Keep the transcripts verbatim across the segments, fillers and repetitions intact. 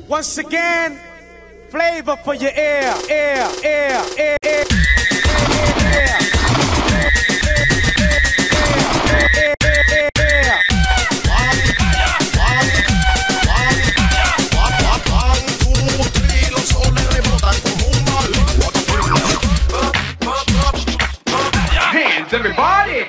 Once again, flavor for your ear, ear, ear, ear, ear, ear. Everybody!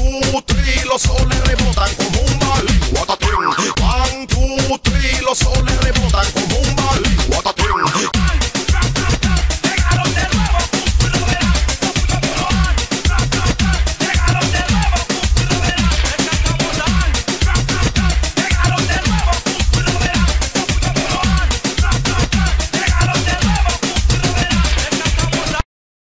Los soles rebotan como un balín. One, two, three, los soles